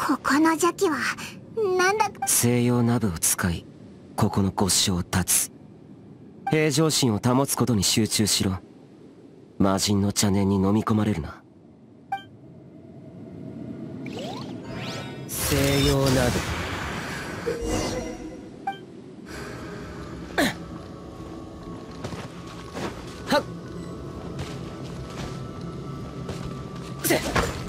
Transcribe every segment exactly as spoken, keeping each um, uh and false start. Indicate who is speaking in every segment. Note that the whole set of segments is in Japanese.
Speaker 1: ここの邪気はなんだか。
Speaker 2: 西洋ナブを使いここのご支を断つ。平常心を保つことに集中しろ。魔人の邪念に飲み込まれるな。西洋ナブはっせ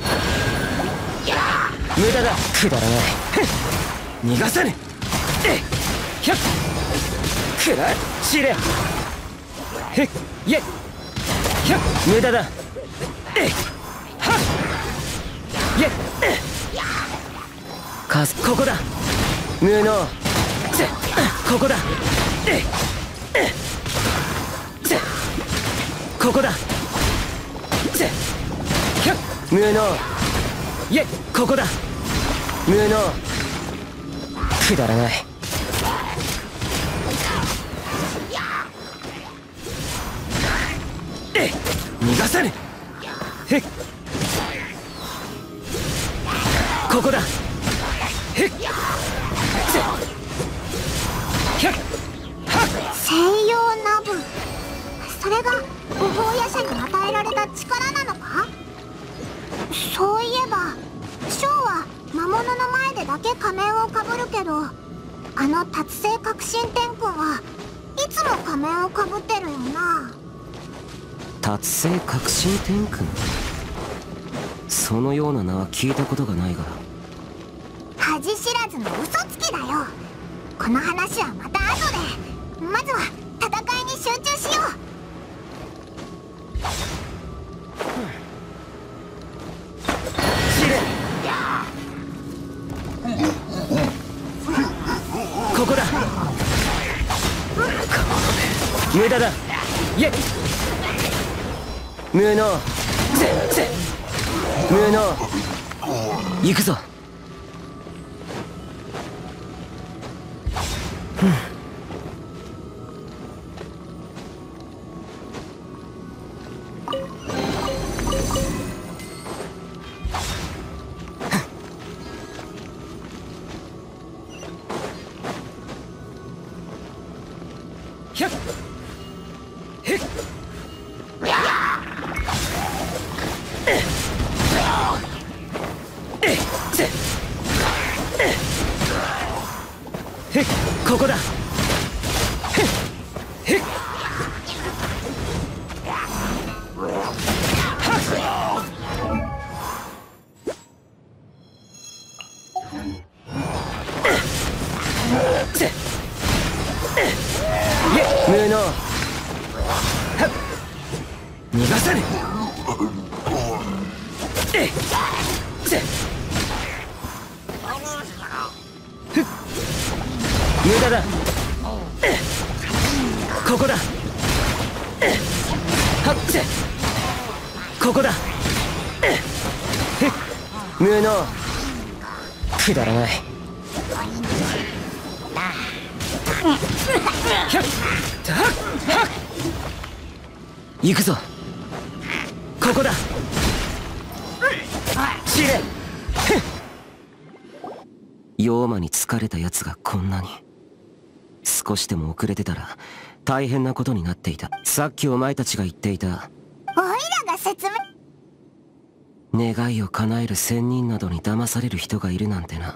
Speaker 2: 無駄だ。くだらない。逃がさぬ。えひゃっくらしれへっいえひゃっ無駄だ。えはっいえかすここだ。無能せここだ。えせここだ。せひゃっ無能いえここだ。無能くだらない。え逃がさぬ。へっここだ。へっせひゃっはっ
Speaker 1: 西洋ナブ、それが五法夜叉に与えられた力なのか。そういえばショーは魔物の前でだけ仮面をかぶるけど、あの達成革新天君はいつも仮面をかぶってるよな。
Speaker 2: 達成革新天君、そのような名は聞いたことがないが。
Speaker 1: 恥知らずの嘘つきだよ。この話はまた後で。まずは戦いに集中しよう。
Speaker 2: ここだ。無駄だ。いえ無能せせ無能行くぞ。ひゃっへっえっせへっここだ。へっへっせ無能はっ逃がさぬ。えせふっ無駄だ。ここだ。はっせここだ。ふっ無能くだらない。ひゃっはっはっ行くぞ。ここだ。知れ妖魔に疲れた奴がこんなに。少しでも遅れてたら大変なことになっていた。さっきお前たちが言っていた
Speaker 1: オイラが説
Speaker 2: 明願いを叶える仙人などに騙される人がいるなんてな。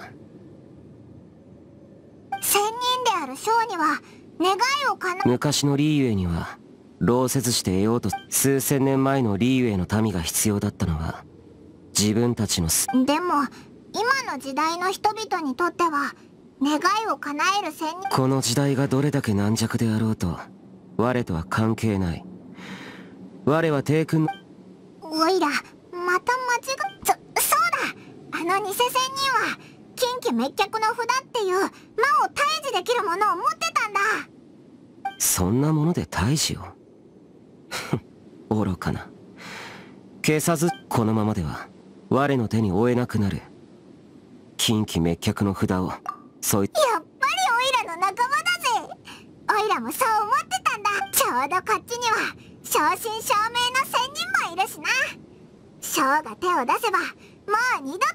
Speaker 1: 仙人であるショーには願いをかな。
Speaker 2: 昔のリーユエには労せずして得ようと数千年前のリーユエの民が必要だったのは自分たちのす。
Speaker 1: でも今の時代の人々にとっては願いを叶える仙人。
Speaker 2: この時代がどれだけ軟弱であろうと我とは関係ない。我は帝君の。
Speaker 1: オイラまた間違っそそうだ。あの偽仙人は近畿滅却の札っていう魔を退治できるものを持ってたんだ。
Speaker 2: そんなもので退治を愚かな。消さずこのままでは我の手に負えなくなる。近畿滅却の札をそいつ。
Speaker 1: やっぱりオイラの仲間だぜ。オイラもそう思ってたんだ。ちょうどこっちには正真正銘の仙人もいるしな。ショーが手を出せばもう二度と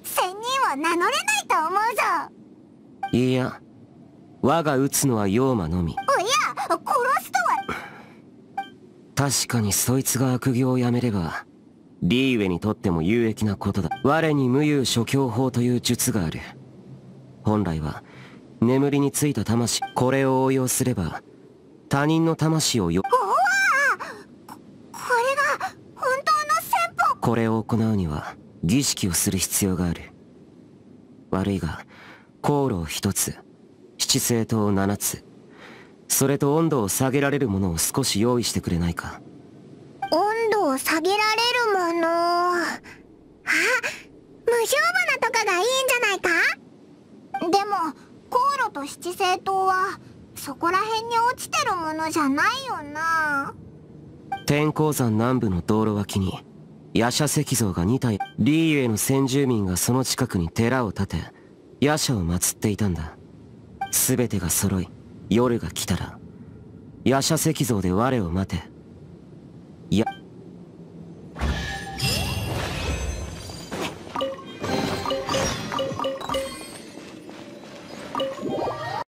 Speaker 1: 仙人を名乗れないと思うぞ。
Speaker 2: いや、我が撃つのは妖魔のみ。
Speaker 1: いや、殺すとは。
Speaker 2: 確かにそいつが悪行をやめればリーウェにとっても有益なことだ。我に無有諸教法という術がある。本来は眠りについた魂、これを応用すれば他人の魂をよ
Speaker 1: おわこ、これが本当の戦法。
Speaker 2: これを行うには儀式をする必要がある。悪いが航路を一つ、七星塔を七つ、それと温度を下げられるものを少し用意してくれないか。
Speaker 1: 温度を下げられるもの。あ、無表花とかがいいんじゃないか。でも航路と七星塔はそこら辺に落ちてるものじゃないよな。
Speaker 2: 天候山南部の道路脇に夜叉石像がに体、リーウェの先住民がその近くに寺を建て夜叉を祀っていたんだ。全てが揃い夜が来たら夜叉石像で我を待て。いや